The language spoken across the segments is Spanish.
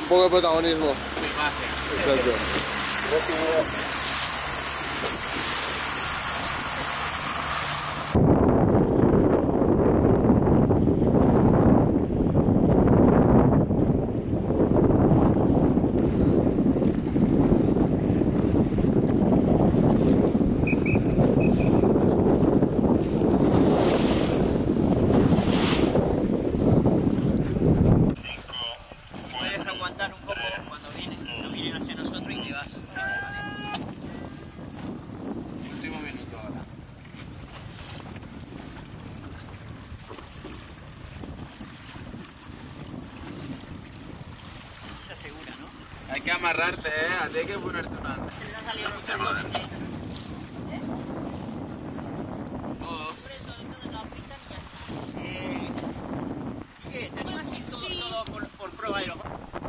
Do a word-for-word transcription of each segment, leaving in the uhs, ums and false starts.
poco de protagonismo. Su imagen. Exacto. Aguantar un poco cuando vienen, no vienen hacia nosotros y te vas. Último minuto ahora. Está segura, ¿no? Hay que amarrarte, eh. A ti hay que ponerte un arnés. Se les ha salido muy solamente. Todos. Por eso, entonces la pintan y ya está. Eh, ¿Qué? ¿Te animas a ir todo, Sí. todo por, por prueba de los...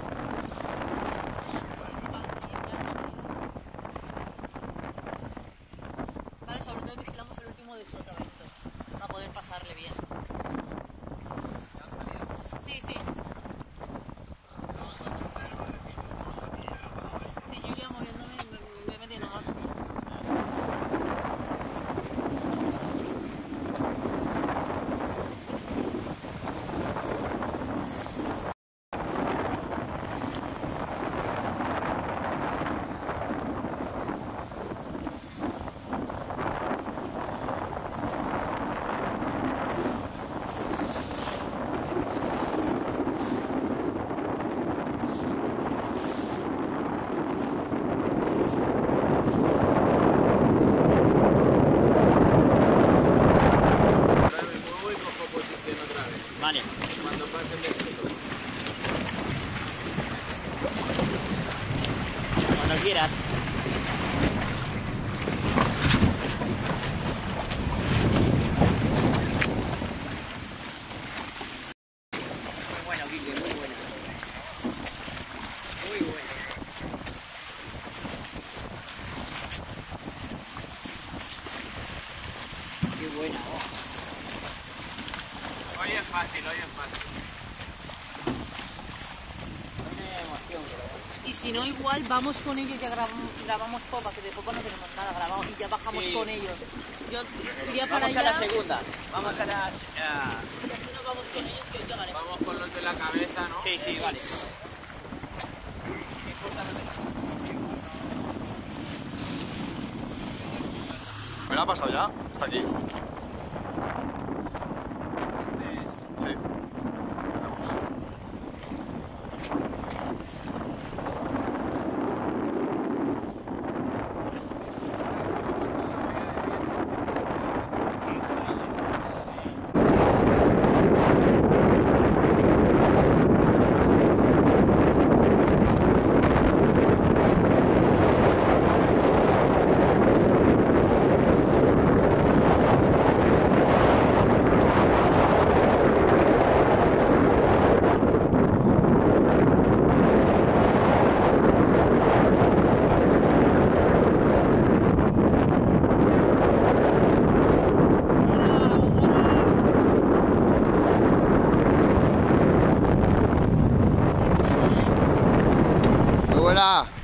Vale, sobre todo vigilamos el último de sotavento para poder pasarle bien. Sí, sí. Sí, yo iría moviéndome y me, me metiendo más. Vale. Cuando pasen de esto. Cuando quieras. Muy bueno, Quique, muy bueno. Muy bueno. Qué buena, oh. Hoy es fácil, hoy es fácil. Buena emoción, pero... Y si no, igual vamos con ellos, ya grabamos, grabamos popa, que de popa no tenemos nada grabado, y ya bajamos Sí. con ellos. Yo iría para Vamos a allá. la segunda. Vamos a las... ah, Y así nos vamos con ellos, que hoy llegaremos. Vamos con los de la cabeza, ¿no? Sí, sí, vale. ¿Me la ha pasado ya? ¿Está aquí? Sí. Vamos. Muy buena.